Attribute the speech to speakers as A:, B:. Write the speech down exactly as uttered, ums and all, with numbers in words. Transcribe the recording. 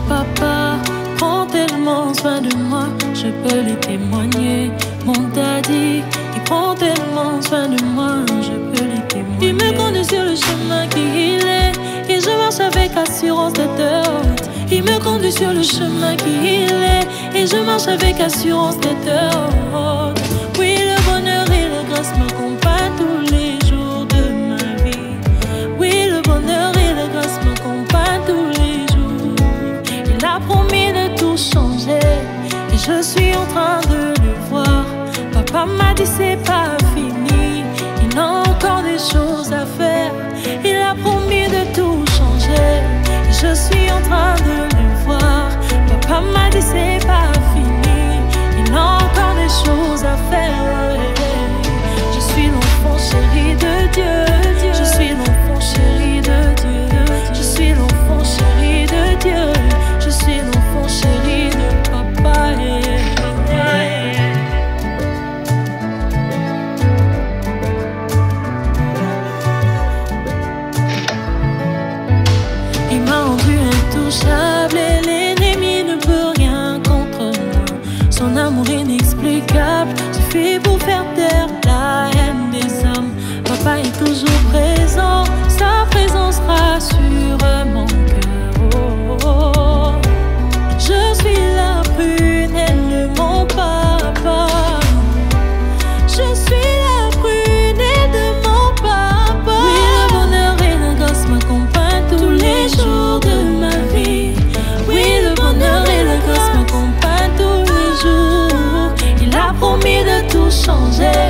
A: papa prend tellement soin de moi, je peux lui témoigner. Mon daddy, il prend tellement soin de moi, je peux lui témoigner. Il me conduit sur le chemin qu'il est, et je marche avec assurance tête haute. Il me conduit sur le chemin qu'il est, et je marche avec assurance tête haute. Oui, le bonheur et la grâce m'accompagnent tous les jours de ma vie. Oui, le bonheur et la grâce m'accompagnent tous les jours. Il a promis de tout changer, et je suis en train de le voir. Papa m'a dit c'est pas fini, il a encore des choses à faire. Il a promis de tout changer, et je suis en train de le voir. Papa m'a dit c'est pas fini, il a encore des choses à faire. Je suis l'enfant chéri de Dieu, je suis l'enfant chéri de Dieu, je suis l'enfant chéri de Dieu, je suis l'enfant chéri de papa. Il m'a rendu intouchable et l'ennemi ne peut rien contre moi. Son amour inexplicable suffit pour faire taire la haine des hommes. Papa est toujours présent, sa présence rassure mon cœur. Oh, oh, oh. Je suis la prunelle de mon papa. Je suis la prunelle de mon papa. Oui, le bonheur et la grâce m'accompagnent tous les jours de ma vie. Oui, le bonheur et la grâce m'accompagnent tous les jours. Il a promis de tout changer,